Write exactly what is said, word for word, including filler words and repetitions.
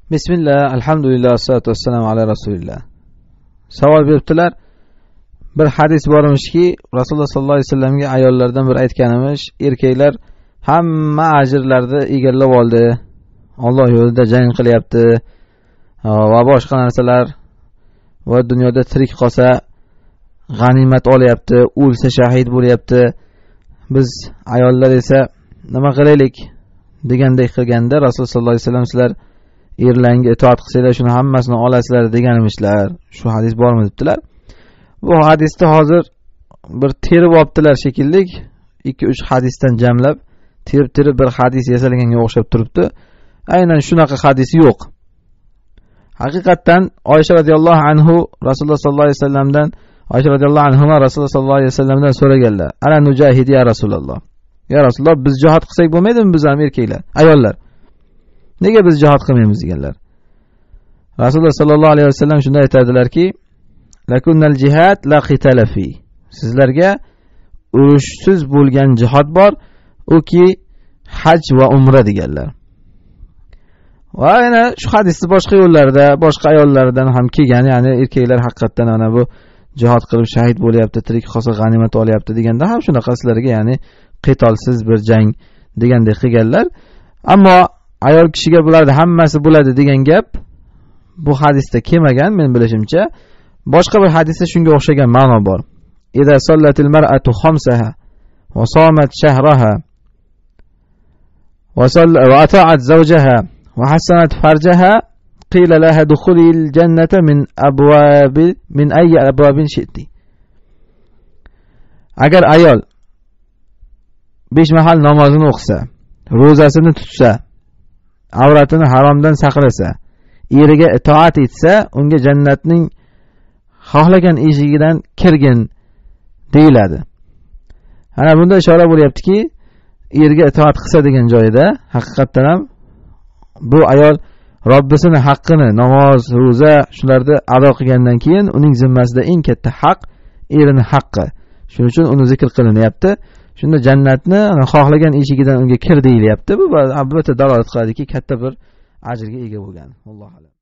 Bismillah, alhamdulillah, assalatu vassalamu ala rasulillah. Savol beribdilar. Bir hadis bormishki, Rasululloh sollallohu alayhi vasallamga ayollardan bir aytganimiz, erkaklar hamma ajrlarni egallab oldi. Alloh yo'lida jang qilyapti va boshqa narsalar va dunyoda tirik qolsa g'animat olyapti, o'lsa shahid bo'lyapti. Biz ayollar esa nima qilaylik degandek qilganda Rasululloh sollallohu alayhi vasallam sizlar erlarga itoat qilsanglar shuni hammasini olasizlar deganmishlar. Shu hadis bormi debdilar. Bu hadisni hozir bir terib olibdilar shekilli, ikki uch hadisdan jamlab terib-terib bir hadis yasalganga o'xshab turibdi. Aynan shunaqa hadis yo'q. Haqiqatan Oysha radhiyallohu anhu Rasululloh sollallohu alayhi vasallamdan Oysha radhiyallohu anhu Rasululloh sollallohu alayhi vasallamdan so'raganlar. Ana nujahid ya Rasululloh. Ya Rasululloh, biz jihad qilsak bo'lmaydimi biz ham erkaklar, ayollar? Nega biz jihad qilmaymiz deganlar. Rasululloh sollallohu alayhi vasallam shunday aytadilarki, lakunnal jihad la qitala fi. Sizlarga urushsiz bo'lgan jihad bor, u ki haj va umra deganlar. Va yana shu hadisni boshqa yo'llarda, boshqa ayollardan ham kelgan, ya'ni erkaklar haqiqatan ana bu jihad qilib shahid bo'lyapti, tirik qolsa g'animat olyapti deganda ham shunaqa sizlarga, ya'ni qitolsiz bir jang degandek qilganlar. Ammo ayol kishiga bularning hammasi bo'ladi degan gap bu hadisda kelmagan men bilishimcha. Boshqa bir hadisda shunga o'xshagan ma'no bor. Idza sallatil mar'atu khamsaha wa samat shahraha wa salla wa ata'at zawjaha wa hasanat farjaha qila laha dukhulil jannata min abwabi min ayyi abwabin shi'ti. Agar ayol besh mahal namozini o'qisa, ro'zasini tutsa, avratini haromdan saqlasa, eriga itoat etsa, unga jannatning xohlagan eshigidan kirgin deyiladi. Ana bunda ishora bo'lyaptiki, erga itoat qilsa degan joyida haqiqatan ham bu ayol Robbisining haqqini, namoz, ro'za shularni ado qilgandan keyin uning zimmasida eng katta haq erining haqqi. Shuning uchun uni zikr qilinyapti. Shunda jannatni xohlagan eshigidan unga kir deyilyapti. Bu albatta dalolat qiladiki, katta bir ajrga ega bo'lgan. Alloh alam.